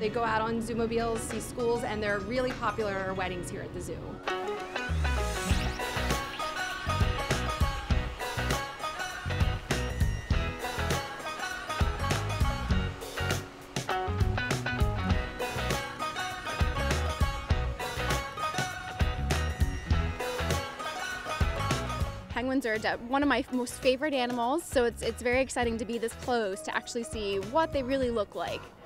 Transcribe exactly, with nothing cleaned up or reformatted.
They go out on Zoomobiles, see schools, and they're really popular weddings here at the zoo. Penguins are one of my most favorite animals, so it's, it's very exciting to be this close to actually see what they really look like.